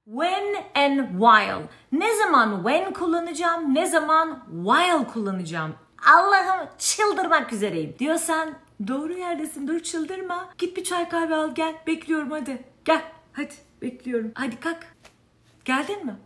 When and while. Ne zaman when kullanacağım, ne zaman while kullanacağım. Allah'ım çıldırmak üzereyim diyorsan doğru yerdesin. Dur çıldırma. Git bir çay kahve al gel. Bekliyorum hadi. Gel. Hadi bekliyorum. Hadi kalk. Geldin mi?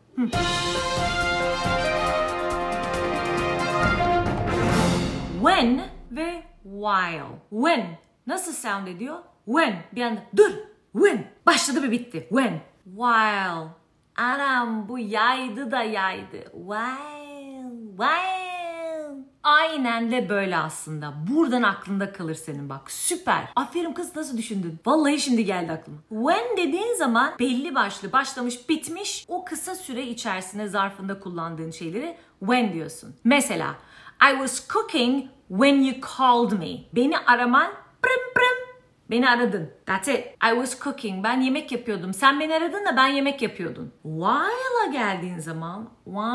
When ve while. When. Nasıl sound ediyor? When. Bir anda dur. When. Başladı ve bitti. When. While. Anam bu yaydı da yaydı. While. Aynen de böyle aslında. Buradan aklında kalır senin bak. Süper. Aferin kız nasıl düşündün? Vallahi şimdi geldi aklıma. When dediğin zaman belli başlı başlamış bitmiş o kısa süre içerisinde zarfında kullandığın şeyleri when diyorsun. Mesela I was cooking when you called me. Beni araman pırım pırım. Beni aradın. That's it. I was cooking. Ben yemek yapıyordum. Sen beni aradın da ben yemek yapıyordum. While'a geldiğin zaman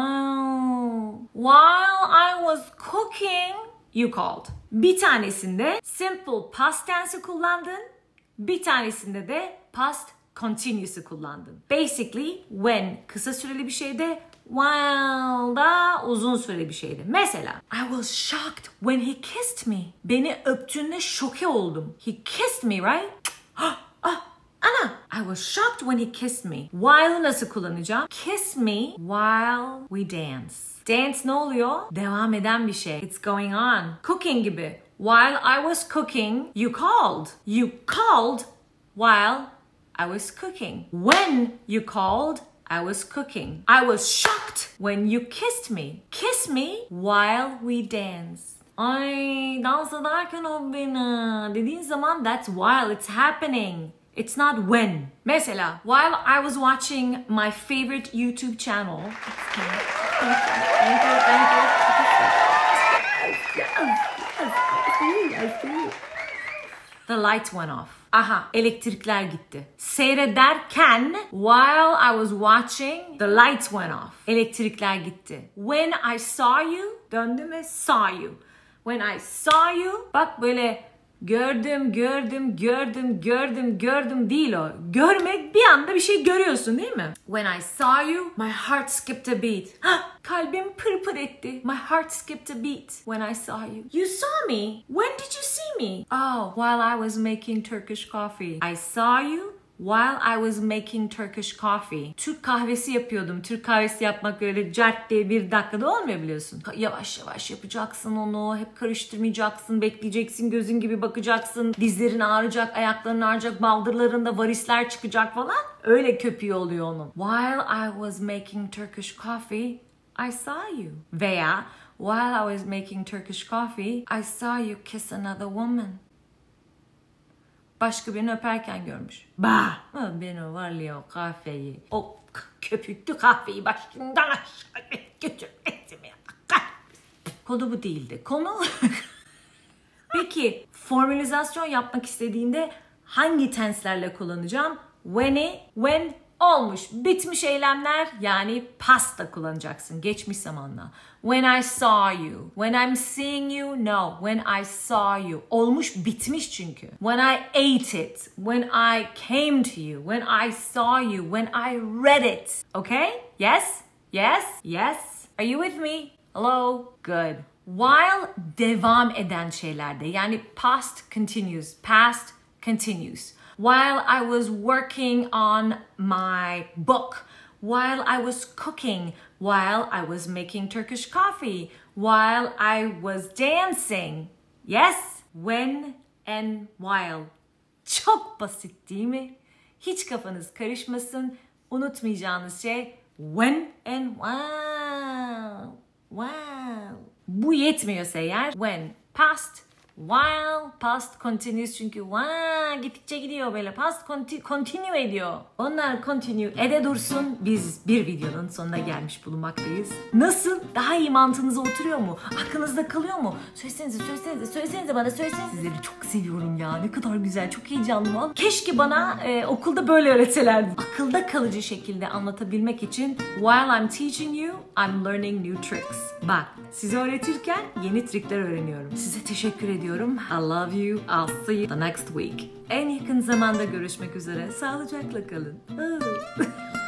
while I was cooking you called. Bir tanesinde simple past tense'i kullandın. Bir tanesinde de past continuous'u kullandın. Basically when kısa süreli bir şeyde while da uzun süreli bir şeydi. Mesela I was shocked when he kissed me. Beni öptüğünde şoke oldum. He kissed me, right? Ana! I was shocked when he kissed me. While'ı nasıl kullanacağım? Kiss me while we dance. Dance ne oluyor? Devam eden bir şey. It's going on. Cooking gibi. While I was cooking, you called. You called while I was cooking. When you called, I was cooking. I was shocked when you kissed me. Kiss me while we dance. Ay dans ederken o beni dediğin zaman that's while it's happening. It's not when. Mesela while I was watching my favorite YouTube channel. Thank you. The light went off. Aha, elektrikler gitti. Seyrederken while I was watching the lights went off. Elektrikler gitti. When I saw you, döndü mü? Saw you. When I saw you, bak böyle gördüm değil o. Görmek bir anda bir şey görüyorsun değil mi? When I saw you, my heart skipped a beat. Kalbim pır etti. My heart skipped a beat when I saw you. You saw me? When did you see me? Oh, while I was making Turkish coffee. I saw you while I was making Turkish coffee. Türk kahvesi yapıyordum. Türk kahvesi yapmak öyle cart diye bir dakikada olmuyor biliyorsun. Yavaş yavaş yapacaksın onu. Hep karıştırmayacaksın. Bekleyeceksin. Gözün gibi bakacaksın. Dizlerin ağrıyacak. Ayakların ağrıyacak. Baldırlarında varisler çıkacak falan. Öyle köpüğü oluyor onun. While I was making Turkish coffee, I saw you. Veya while I was making Turkish coffee, I saw you kiss another woman. Başka birini öperken görmüş. Beni var ya o kahveyi, o köpüklü kahveyi başından aşağı götürmedim ya. Konu bu değildi. Konu peki formülizasyon yapmak istediğinde hangi tenslerle kullanacağım? When olmuş, bitmiş eylemler yani past'ta kullanacaksın geçmiş zamanla. When I saw you, when I'm seeing you, no. When I saw you, olmuş bitmiş çünkü. When I ate it, when I came to you, when I saw you, when I read it. Okay? Yes? Yes? Yes? Are you with me? Hello? Good. While devam eden şeylerde yani past continues. While I was working on my book, while I was cooking, while I was making Turkish coffee, while I was dancing. Yes, when and while. Çok basit değil mi? Hiç kafanız karışmasın. Unutmayacağınız şey when and while. While. Bu yetmiyorsa eğer when past, while past continues çünkü gittikçe gidiyor böyle past continue ediyor. Onlar continue ede dursun. Biz bir videonun sonuna gelmiş bulunmaktayız. Nasıl? Daha iyi mantığınıza oturuyor mu? Aklınızda kalıyor mu? Söylesenize bana söylesenize. Sizleri çok seviyorum ya. Ne kadar güzel. Çok heyecanlı. Keşke bana okulda böyle öğretselerdi. Akılda kalıcı şekilde anlatabilmek için while I'm teaching you, I'm learning new tricks. Bak size öğretirken yeni trikler öğreniyorum. Size teşekkür ediyorum. I love you. I'll see you the next week. En yakın zamanda görüşmek üzere. Sağlıcakla kalın.